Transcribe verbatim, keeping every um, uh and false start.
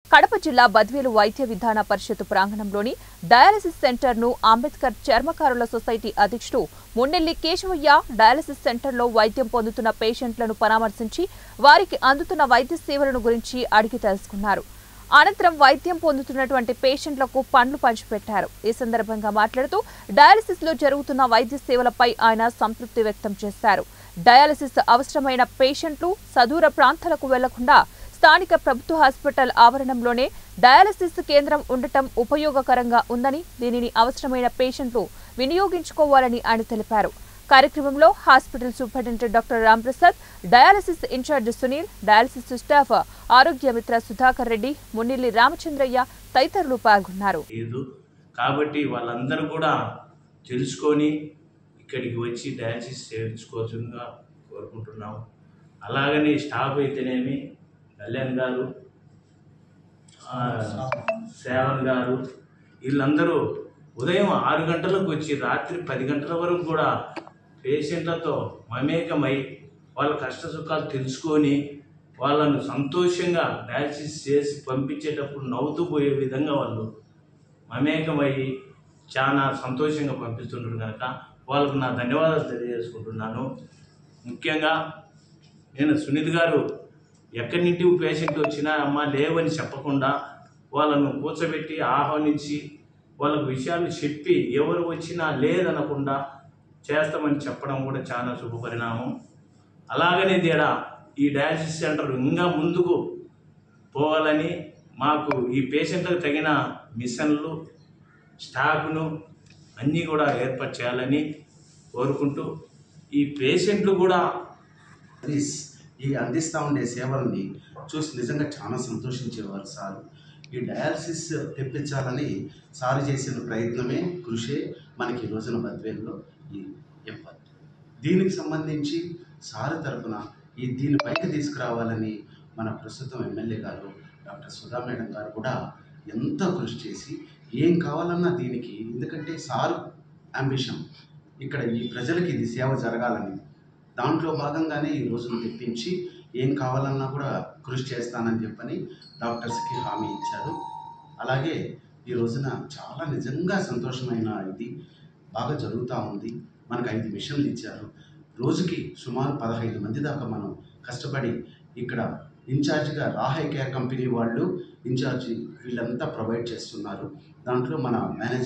కడప జిల్లా బద్వేలు వైద్య విధాన పరిషత్ ప్రాంగణంలోని డయాలసిస్ సెంటర్ను అంబేద్కర్ చర్మకారుల సొసైటీ అధ్యక్షుడు మున్నెల్లి కేశవయ్య డయాలసిస్ సెంటర్లో వైద్యం పొందుతున్న పేషెంట్లను పరామర్శించి వారికి అందుతున్న వైద్య సేవలను గురించి అడిగి తెలుసుకున్నారు. అనంతరం వైద్యం పొందుతున్నటువంటి పేషెంట్లకు పండ్లు పంచిపెట్టారు. ఈ సందర్భంగా మాట్లాడుతూ డయాలసిస్ లో జరుగుతున్న వైద్య సేవలపై ఆయన సంతృప్తి వ్యక్తం చేశారు. డయాలసిస్ అవసరమైన పేషెంట్లు సదూర ప్రాంతాలకు వెళ్లకుండా స్థానిక ప్రభుత్వ హాస్పిటల్ ఆవరణంలోనే డయాలసిస్ కేంద్రం ఉండటం ఉపయోగకరంగా ఉందని, దీనిని అవసరమైన పేషెంట్లు వినియోగించుకోవాలని ఆయన తెలిపారు. కార్యక్రమంలో hospital superintendent doctor Ramprasad, dialysis incharge Sunil, dialysis staff Arogya Mitra Sudhakar Reddy, మున్నిల్లి Ramachandraiah తదితరులు పాల్గొన్నారు. కాబట్టి వాళ్ళందరూ కూడా తెలుసుకొని ఇక్కడికి వచ్చి డయాలసిస్ చేయించుకోవాల్సిందిగా కోరుకుంటున్నాం. అలాగని స్టాఫ్ అయితేనేమి కళ్యాణ్ గారు, శ్రావణ్ గారు వీళ్ళందరూ ఉదయం ఆరు గంటలకు వచ్చి రాత్రి పది గంటల వరకు కూడా పేషెంట్లతో మమేకమై వాళ్ళ కష్ట సుఖాలు తెలుసుకొని వాళ్ళను సంతోషంగా డయాలసిస్ చేసి పంపించేటప్పుడు నవ్వుతూ పోయే విధంగా వాళ్ళు మమేకమై చాలా సంతోషంగా పంపిస్తున్నారు కనుక వాళ్ళకు నా ధన్యవాదాలు తెలియజేసుకుంటున్నాను. ముఖ్యంగా నేను సునీల్ గారు ఎక్కడి నుండి పేషెంట్ వచ్చినా అమ్మ లేవని చెప్పకుండా వాళ్ళను కూర్చోబెట్టి ఆహ్వానించి వాళ్ళకు విషయాలు చెప్పి ఎవరు వచ్చినా లేదనకుండా చేస్తామని చెప్పడం కూడా చాలా శుభపరిణామం. అలాగనే తేడా ఈ డయాలసిస్ సెంటర్ ఇంకా ముందుకు పోవాలని, మాకు ఈ పేషెంట్లకు తగిన మిషన్లు స్టాఫ్ను అన్నీ కూడా ఏర్పాటు చేయాలని కోరుకుంటూ ఈ పేషెంట్లు కూడా ఈ అందిస్తూ ఉండే సేవల్ని చూసి నిజంగా చాలా సంతోషించేవారు సార్. ఈ డయాలసిస్ తెప్పించాలని సార్ చేసిన ప్రయత్నమే, కృషే మనకి ఈ రోజున బద్వేల్లో ఈ ఎంపర్. దీనికి సంబంధించి సార్ తరఫున ఈ దీని పైకి తీసుకురావాలని మన ప్రస్తుతం ఎమ్మెల్యే గారు డాక్టర్ సుధా మేడం గారు కూడా ఎంతో కృషి చేసి ఏం కావాలన్నా దీనికి, ఎందుకంటే సార్ అంబిషన్ ఇక్కడ ఈ ప్రజలకి ఇది సేవ జరగాలని, దాంట్లో భాగంగానే ఈ రోజును తెప్పించి ఏం కావాలన్నా కూడా కృషి చేస్తానని చెప్పని డాక్టర్స్కి హామీ ఇచ్చారు. అలాగే ఈ రోజున చాలా నిజంగా సంతోషమైన ఇది బాగా జరుగుతూ ఉంది. మనకు ఐదు మిషన్లు ఇచ్చారు. రోజుకి సుమారు పదహైదు మంది దాకా మనం కష్టపడి ఇక్కడ ఇన్ఛార్జిగా రాహై కేర్ కంపెనీ వాళ్ళు ఇన్ఛార్జి వీళ్ళంతా ప్రొవైడ్ చేస్తున్నారు. దాంట్లో మన మేనేజర్